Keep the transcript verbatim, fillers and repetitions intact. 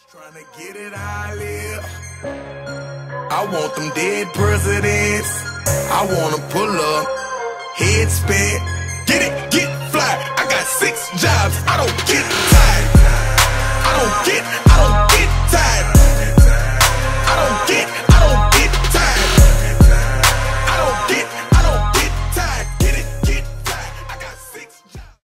Trying to get it how I live. I want them dead presidents. I wanna pull up, head spin, get it, get fly. I got six jobs, I don't get tired.